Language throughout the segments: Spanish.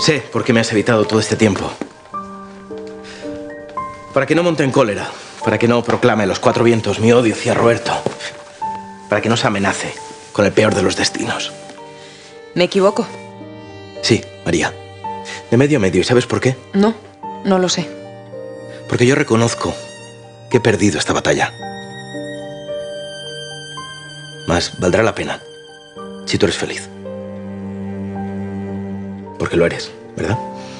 Sé por qué me has evitado todo este tiempo. Para que no monte en cólera, para que no proclame a los cuatro vientos mi odio hacia Roberto, para que no se amenace con el peor de los destinos. ¿Me equivoco? Sí, María. De medio a medio. ¿Y sabes por qué? No, no lo sé. Porque yo reconozco que he perdido esta batalla. Mas valdrá la pena si tú eres feliz. Porque lo eres, ¿verdad?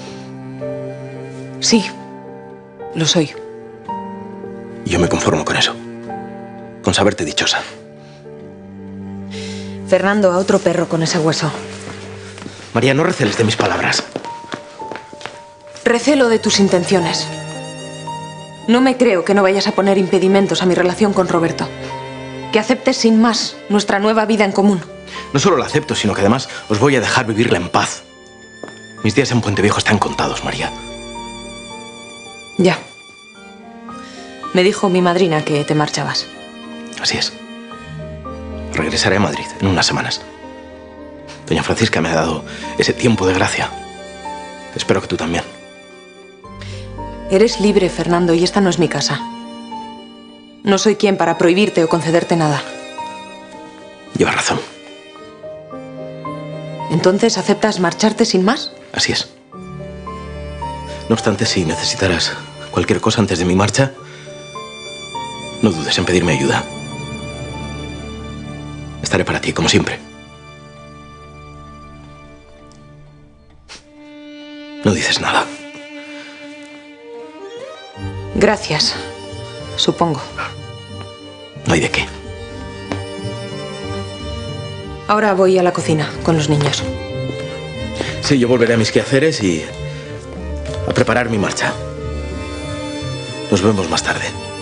Sí, lo soy. Y yo me conformo con eso. Con saberte dichosa. Fernando, a otro perro con ese hueso. María, no receles de mis palabras. Recelo de tus intenciones. No me creo que no vayas a poner impedimentos a mi relación con Roberto. Que aceptes sin más nuestra nueva vida en común. No solo la acepto, sino que además os voy a dejar vivirla en paz. Mis días en Puente Viejo están contados, María. Ya. Me dijo mi madrina que te marchabas. Así es. Regresaré a Madrid en unas semanas. Doña Francisca me ha dado ese tiempo de gracia. Espero que tú también. Eres libre, Fernando, y esta no es mi casa. No soy quien para prohibirte o concederte nada. Llevas razón. ¿Entonces aceptas marcharte sin más? Así es. No obstante, si necesitaras cualquier cosa antes de mi marcha, no dudes en pedirme ayuda. Estaré para ti, como siempre. No dices nada. Gracias, supongo. No hay de qué. Ahora voy a la cocina con los niños. Sí, yo volveré a mis quehaceres y a preparar mi marcha. Nos vemos más tarde.